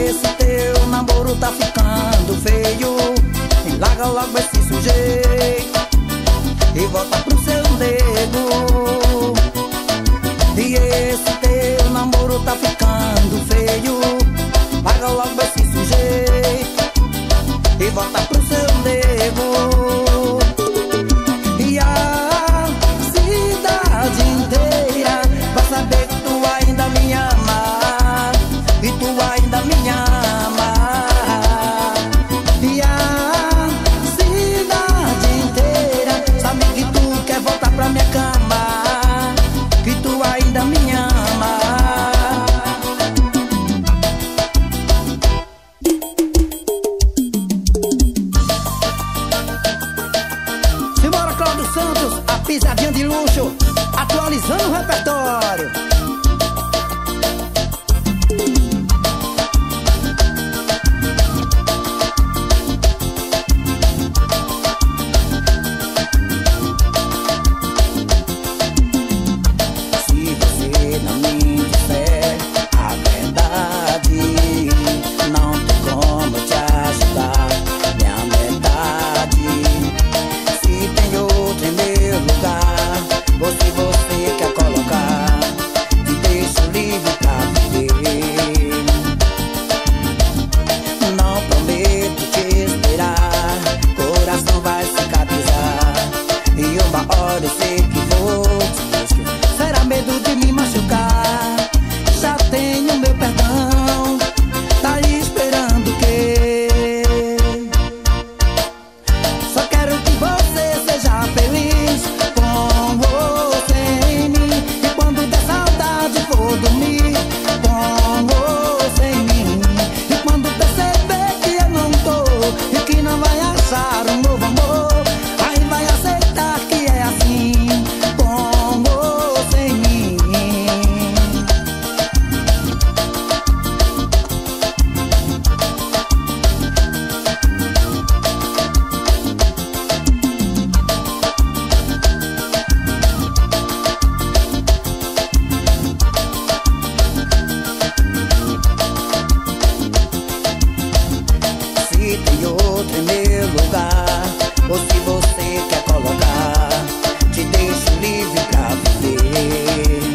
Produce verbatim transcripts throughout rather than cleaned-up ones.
esse teu namoro tá ficando feio. E larga logo esse sujeito e volta pro seu nego. E esse teu namoro tá ficando feio. Larga logo esse sujeito e volta pro seu nego. E a cidade inteira vai saber que tu ainda me ama, e tu ainda me ama. E a cidade inteira sabe que tu quer voltar pra minha cama, que tu ainda me ama. Simbora, Cláudio Santos, a pisadinha de luxo, atualizando o repertório. Se você não me disser a verdade, não tem como te ajudar, minha metade. Se tem outro em meu lugar, ou se você quer colocar, te deixo livre pra viver. Não prometo te esperar, coração vai cicatrizar, e uma hora eu sei que vou te esquecer. Será medo de me machucar? Já tenho meu perdão, tá aí esperando o quê? Só quero que você seja feliz com você em mim. E quando der saudade for dormir com você em mim. E quando perceber que eu não tô e que não vai achar um novo amor, aí vai aceitar que é assim com você em mim. Se tem outro em meu lugar, ou se você quer colocar, te deixo livre pra viver.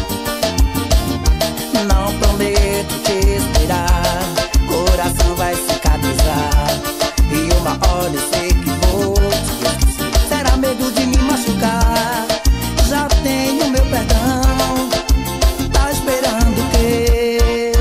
Não prometo te esperar, coração vai cicatrizar, e uma hora eu sei que vou te esquecer. Será medo de me machucar? Já tenho meu perdão, tá esperando o quê?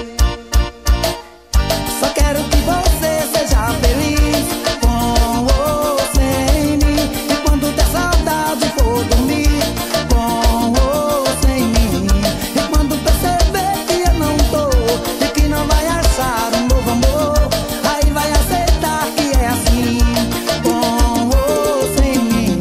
Só quero que você seja feliz com você em mim. E quando der saudade for dormir com você em mim. E quando perceber que eu não tô e que não vai achar um novo amor, aí vai aceitar que é assim com você em mim.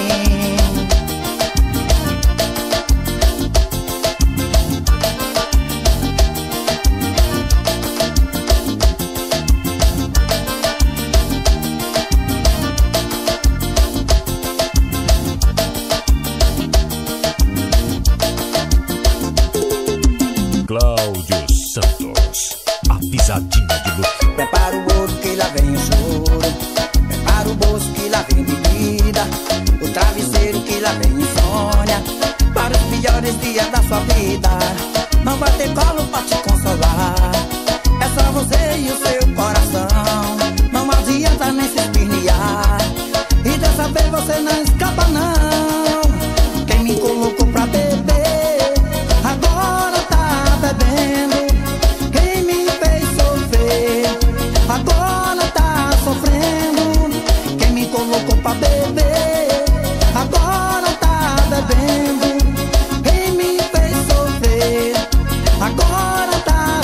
Cláudio Santos, a pisadinha de luxo. Prepara o bolo que lá vem o choro, prepara o bolso que lá vem bebida, o travesseiro que lá vem insônia. Para os piores dias da sua vida, não vai ter colo pra te consolar. É só você e o seu coração, não adianta nem se espernear. E dessa vez você não escapa não. Quem me colocou pra beber, agora tá bebendo. Quem me fez sofrer, agora tá sofrendo. Quem me colocou pra beber, agora tá bebendo. Quem me fez sofrer, agora tá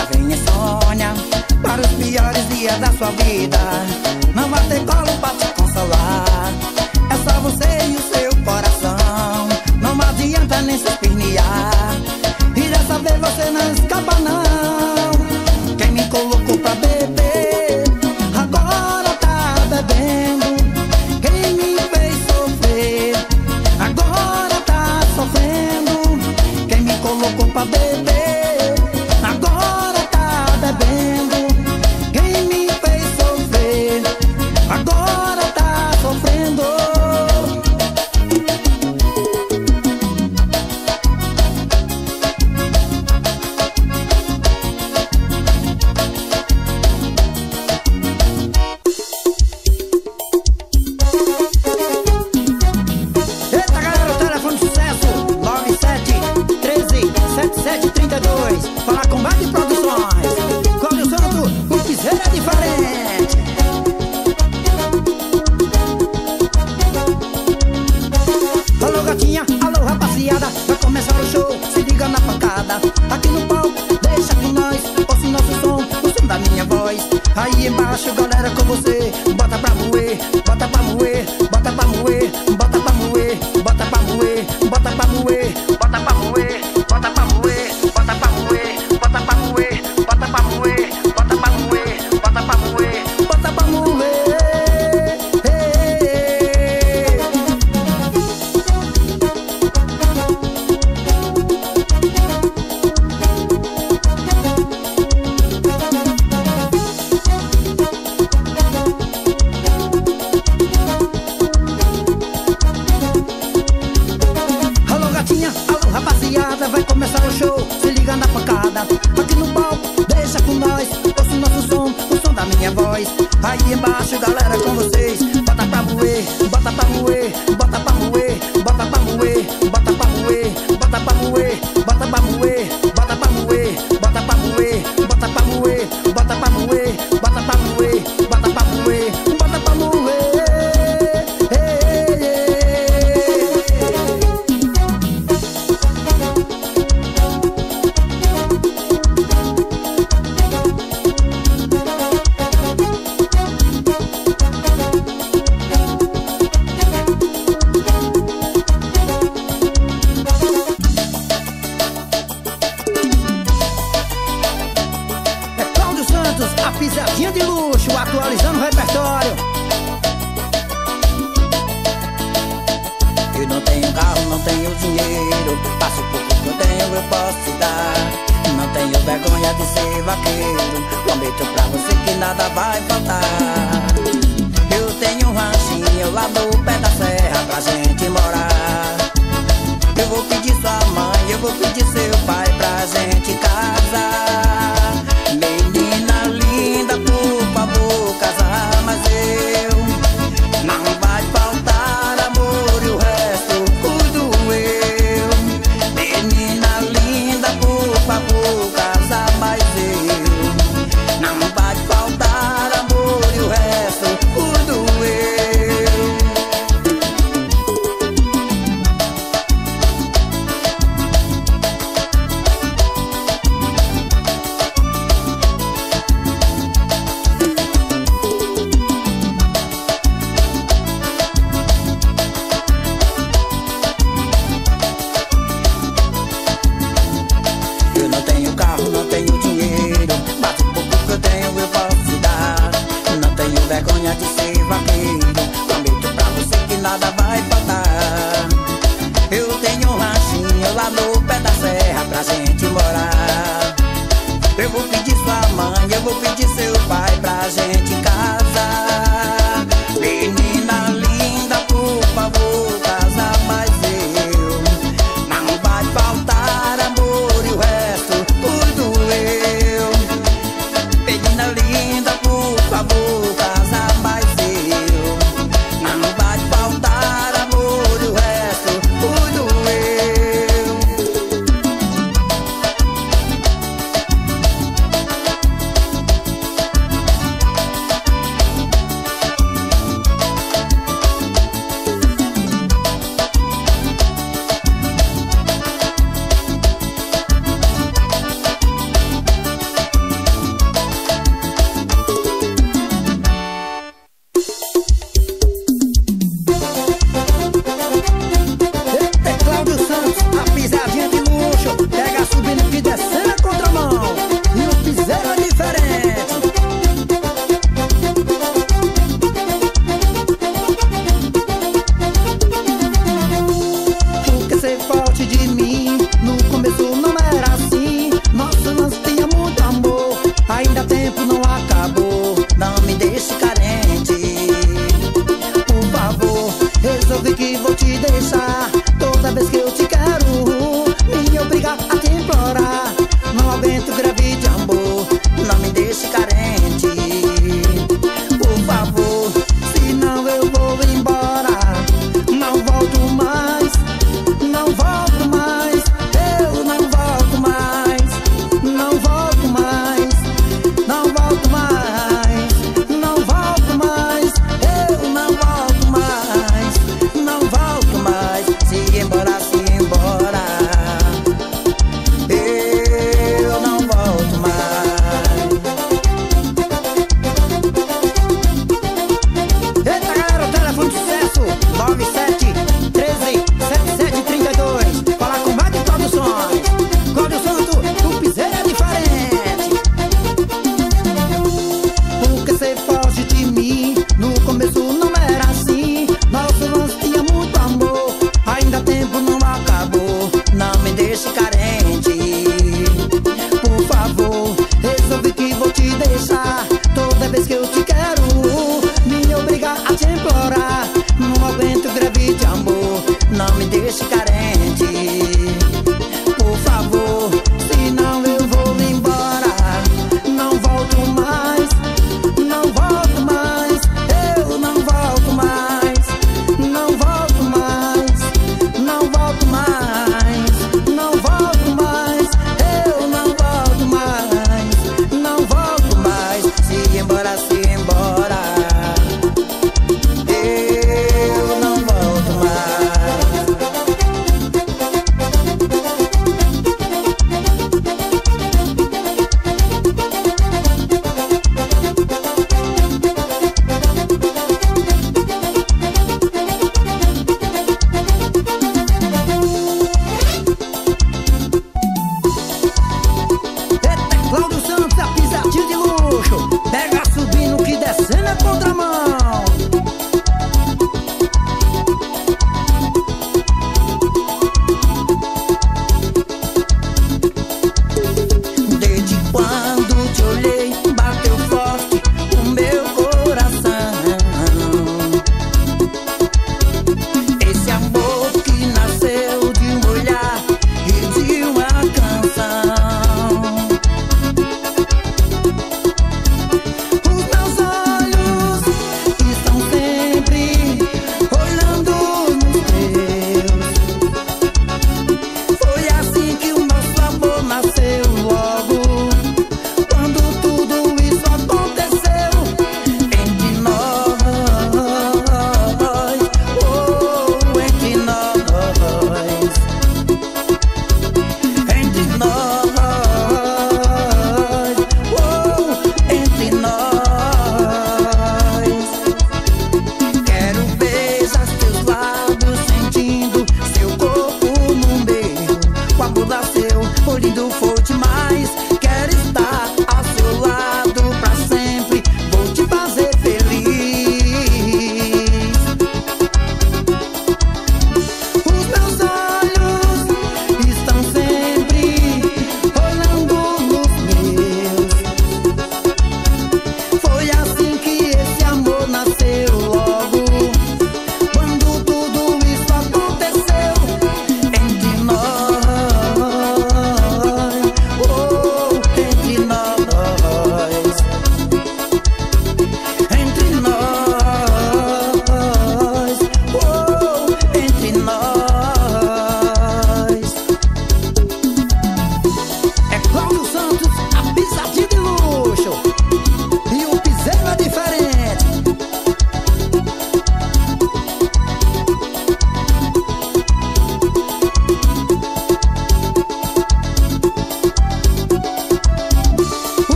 lá vem insônia. Para os piores dias da sua vida, não vai ter colo pra te consolar. É só você e o seu coração, não adianta nem se espernear. E dessa vez você não escapa não. Quem me colocou pra beber, agora tá bebendo. Quem me fez sofrer, agora tá sofrendo. Quem me colocou pra beber, agora tá bebendo. Quem me fez sofrer, agora tá sofrendo. Eita galera, o telefone de sucesso nove sete um três sete sete três dois. Fala Combate Produções, Cláudio Santos, o piseiro é diferente. Alô gatinha, alô rapaziada, vai começar o show, se liga na pancada. Aqui no palco, deixa com nós, ouça o nosso som, o som da minha voz. Aí embaixo galera com você, bota pra moer, bota pra moer, bota pra moer, bota pra moer, bota pra moer, bota pra moer, bota pra moer, bota pra moer, bota pra moer, bota pra moer, bota pra moer, bota pra moer, bota pra moer, bota pra moer. Alô gatinha, alô rapaziada, vai começar o show, se liga na pancada. Aqui no palco, deixa com nós, ouça o nosso som, o som da minha voz. Aí embaixo galera com vocês, bota pra moer, bota pra moer, bota pra moer, bota pra moer, bota pra moer, bota pra moer, bota pra moer, bota pra moer, bota pra moer, bota pra moer, bota pra moer, bota pra moer, bota pra moer, bota pra moer. É Cláudio Santos, a pisadinha de luxo, atualizando o repertório. Eu não tenho carro, não tenho dinheiro, passo pouco que eu tenho, eu posso te dar. Não tenho vergonha de ser vaqueiro, prometo pra você que nada vai faltar. Eu tenho um ranchinho lá no pé da serra pra gente morar. Eu vou pedir sua mãe, eu vou pedir seu pai pra gente casar. Menina linda, por favor, casar, mas eu não vai faltar amor e o resto cuido eu. Menina linda, por favor, casar, mas eu não vai faltar amor e o resto cuido eu. Eu não tenho carro, não tenho dinheiro, mas o pouco que eu tenho eu posso te dar. Não tenho vergonha de ser vaqueiro, prometo pra você que nada vai faltar. Eu tenho um ranchinho lá no pé da serra pra gente morar. Eu vou pedir sua mãe, eu vou pedir seu pai pra gente casar. Menina linda, por favor, casa, mas eu não vai faltar amor e o resto cuido eu. Menina linda, por favor, casa, mas eu não vai faltar amor e o resto cuido eu.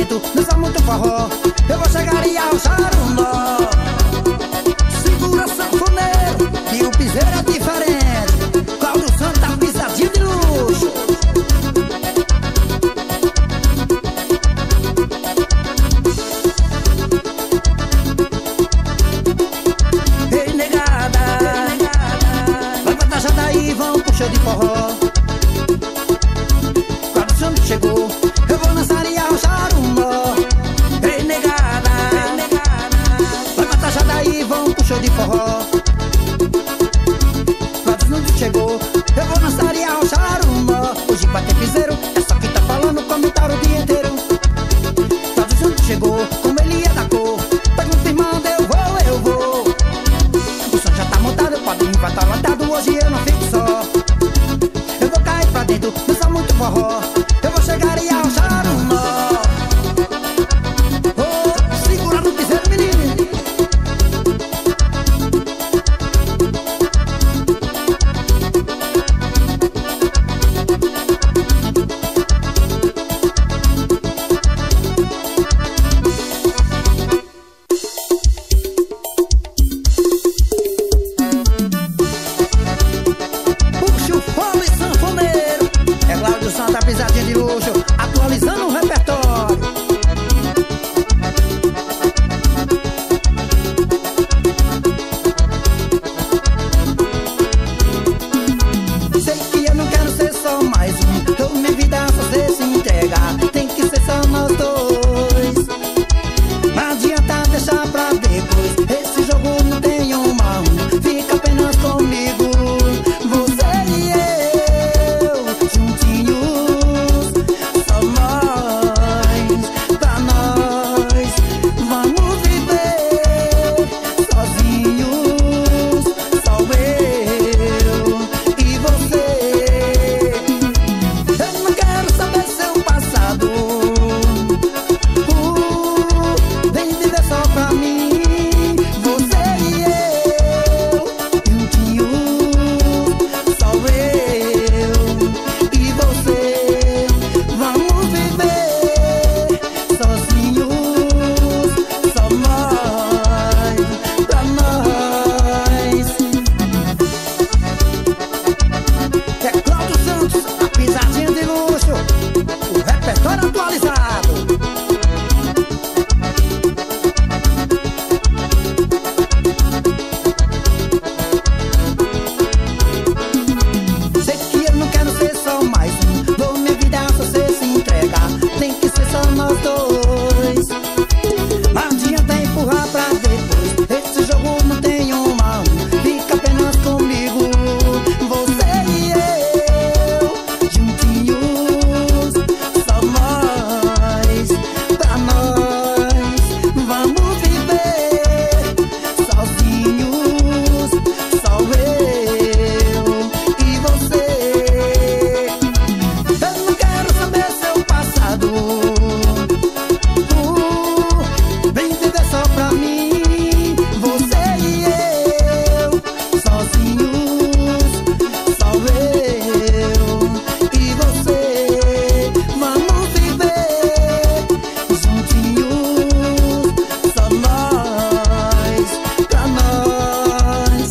dentro, dança muito forró. Eu vou chegar e arrochar um nó. Segura sanfoneiro, que o piseiro é diferente. Cláudio Santos, pisadinha de luxo. Ei negada, vai pra taxa daí, vão pro show de forró. Cláudio Santos chegou, eu vou dançar e arrochar um nó. Ei negada, vai pra taxa daí, vão pro show de forró. Cláudio Santos chegou, eu vou dançar e arrochar um nó. Hoje vai ter piseiro, é só que tá falando comentário o dia inteiro. Cláudio Santos chegou, como ele é da cor, tá confirmando, eu vou, eu vou. O som já tá montado, pode vir, vai tá lotado, hoje eu não fico só. Eu vou cair pra dentro, dançar muito forró. Eu vou chegar e arrochar um nó. Oh, segura no piseiro, menino. Puxa o fole sanfoneiro. É Cláudio Santos, a pisadinha de luxo, atualizando o repertório. Sei que eu não quero ser só mais um. Toda minha vida só você se entregar. Tem que ser só nós dois. Não adianta deixar pra depois. Esse jogo não tem um mal. Fica apenas comigo. Você e eu, juntinhos. Só nós, pra nós. Vamos viver sozinhos. Só eu e você. Eu não quero saber seu passado. Uh, vem viver só pra mim. Você e eu, juntinhos. Só eu e você. Vamos viver sozinhos. Só nós, pra nós. É Cláudio Santos, a pisadinha de luxo, o repertório atualizado. Sei que eu não quero ser só mais um. Dou minha vida só você se entregar. Tem que ser só nós dois. Não adianta empurrar pra depois. Esse jogo não tem um mal. Fica apenas comigo. Você e eu, juntinhos. Só nós, pra nós. Vamos viver sozinhos. Só eu e você. Eu não quero saber seu passado. Uh, vem viver só pra mim. Você e eu, sozinhos. Só eu e você. Vamos viver juntinhos. Só nós, pra nós.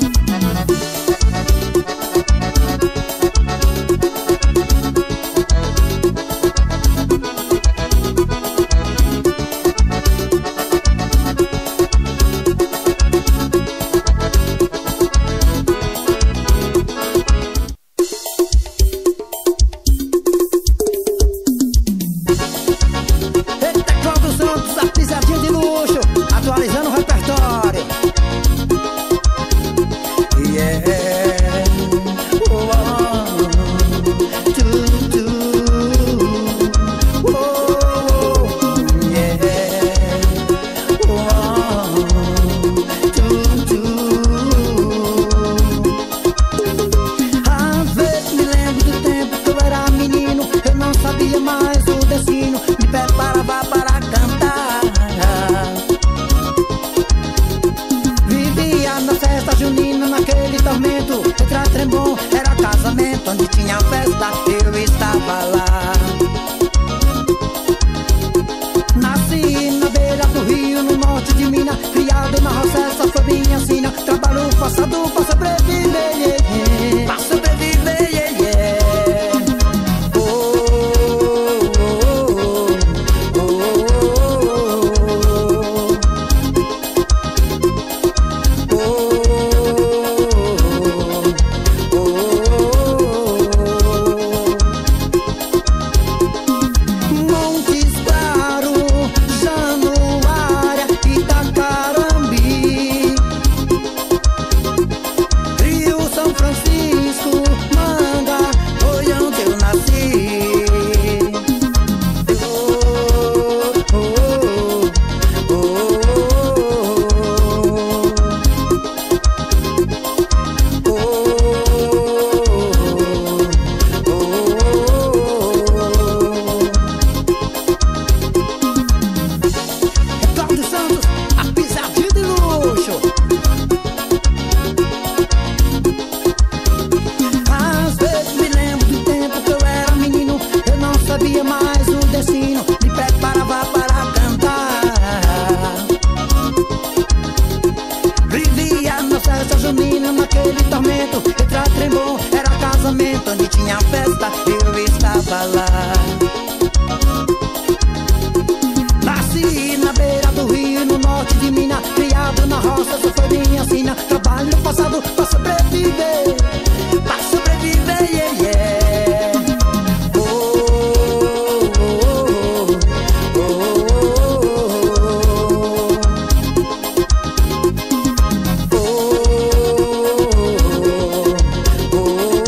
Eita, Cláudio Santos, a pisadinha de luxo, atualizando o repertório. Yeah, oh, oh, tu, tu, oh, yeah, oh, tu, tu. Às vezes me lembro do tempo que eu era menino. Eu não sabia mais o destino. Me preparava para cantar. Vivia na festa junina, naquele tormento. Entra trembom, era casamento. Onde tinha festa, eu estava lá. pesado pra sobreviver, yeah, yeah. Pra sobreviver, yeah, yeah. Oh, oh, oh, oh, oh, oh, oh, oh. Montes Claros, Januária, Itacarambi, Rio São Francisco, Manga, foi onde eu nasci. Oh, oh, oh, oh, é Cláudio Santos, a pisadinha de luxo. Às vezes me lembro do tempo que eu era menino, eu não sabia mais o destino, me preparava para cantar. Vivia na festa junina, naquele tormento, entre a trembom, era casamento, onde tinha festa, eu estava lá. Nasci na beira do rio, no norte de Minas, criado na roça, só foi minha sina. Trabalho no passado pra sobreviver, pra sobreviver, yeah, yeah. Oh, oh, oh, oh, oh, oh,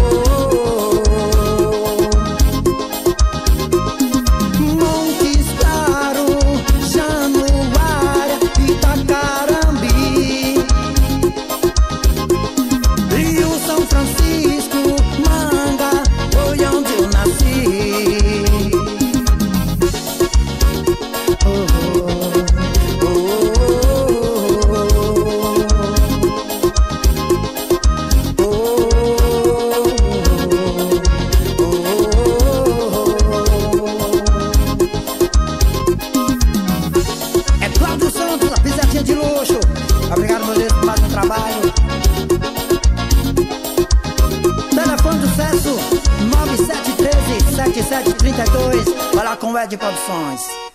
oh. Montes Claros, Januária, Itacarambi, Rio São Francisco, Manga, foi onde eu nasci. Oh, oh, oh, oh, oh. É Cláudio Santos, a pisadinha de luxo. Obrigado, meu Deus, por mais um trabalho. Telefone do sucesso nove sete um três, sete sete três dois. Vai lá com o Ed Produções.